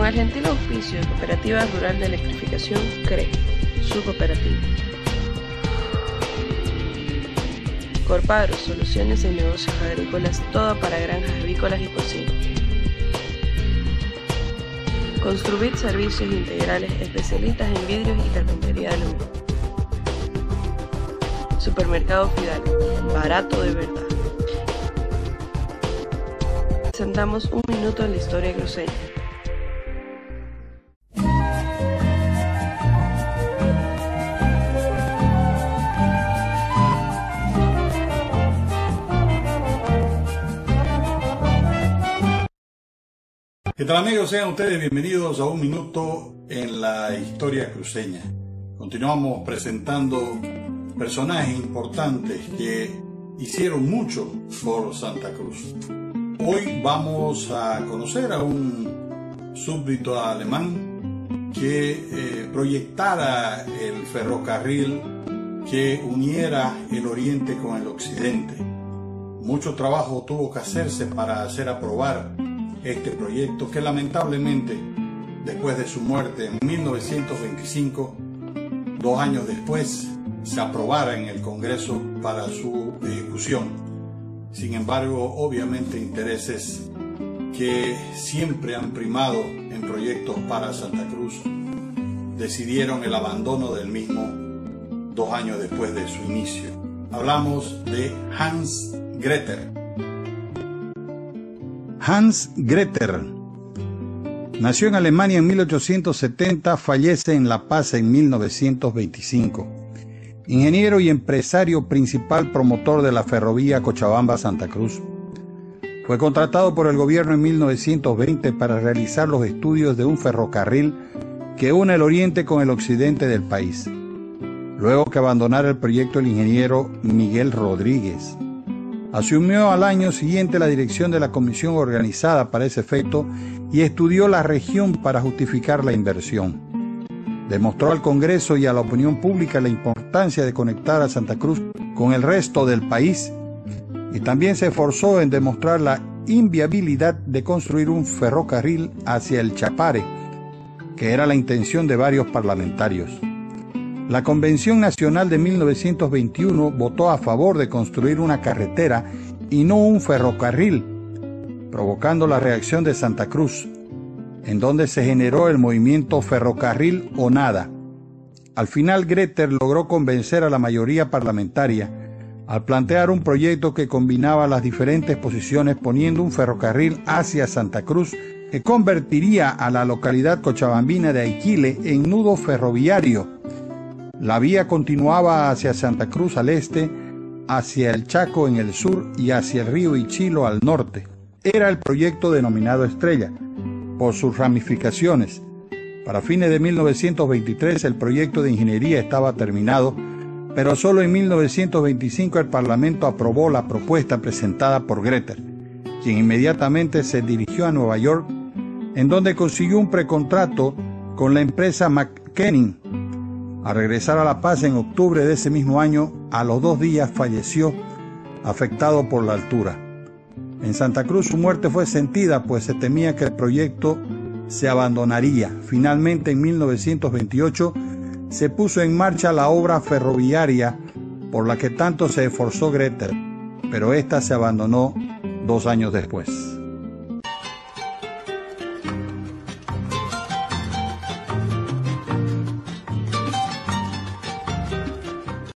Con el gentil auspicio de Cooperativa Rural de Electrificación, CRE, su cooperativa. Corpagro, soluciones en negocios agrícolas, todo para granjas avícolas y porcinos. Construbit, servicios integrales especialistas en vidrios y carpintería de aluminio. Supermercado Fidalgo, barato de verdad. Presentamos un minuto en la historia cruceña. ¿Qué tal, amigos? Sean ustedes bienvenidos a un minuto en la historia cruceña. Continuamos presentando personajes importantes que hicieron mucho por Santa Cruz. Hoy vamos a conocer a un súbdito alemán que proyectara el ferrocarril que uniera el oriente con el occidente. Mucho trabajo tuvo que hacerse para hacer aprobar este proyecto, que lamentablemente, después de su muerte en 1925, 2 años después, se aprobara en el Congreso para su ejecución. Sin embargo, obviamente intereses que siempre han primado en proyectos para Santa Cruz decidieron el abandono del mismo 2 años después de su inicio. Hablamos de Hans Gräter. Hans Gräter nació en Alemania en 1870, fallece en La Paz en 1925. Ingeniero y empresario principal promotor de la ferrovía Cochabamba-Santa Cruz. Fue contratado por el gobierno en 1920 para realizar los estudios de un ferrocarril que une el oriente con el occidente del país, luego que abandonara el proyecto el ingeniero Miguel Rodríguez. Asumió al año siguiente la dirección de la comisión organizada para ese efecto y estudió la región para justificar la inversión. Demostró al Congreso y a la opinión pública la importancia de conectar a Santa Cruz con el resto del país y también se esforzó en demostrar la inviabilidad de construir un ferrocarril hacia el Chapare, que era la intención de varios parlamentarios. La Convención Nacional de 1921 votó a favor de construir una carretera y no un ferrocarril, provocando la reacción de Santa Cruz, en donde se generó el movimiento Ferrocarril o Nada. Al final, Gräter logró convencer a la mayoría parlamentaria al plantear un proyecto que combinaba las diferentes posiciones, poniendo un ferrocarril hacia Santa Cruz que convertiría a la localidad cochabambina de Aiquile en nudo ferroviario. La vía continuaba hacia Santa Cruz al este, hacia el Chaco en el sur y hacia el río Ichilo al norte. Era el proyecto denominado Estrella, por sus ramificaciones. Para fines de 1923 el proyecto de ingeniería estaba terminado, pero solo en 1925 el Parlamento aprobó la propuesta presentada por Gräter, quien inmediatamente se dirigió a Nueva York, en donde consiguió un precontrato con la empresa McKinney. Al regresar a La Paz en octubre de ese mismo año, a los 2 días falleció, afectado por la altura. En Santa Cruz su muerte fue sentida, pues se temía que el proyecto se abandonaría. Finalmente, en 1928, se puso en marcha la obra ferroviaria por la que tanto se esforzó Gräter, pero esta se abandonó 2 años después.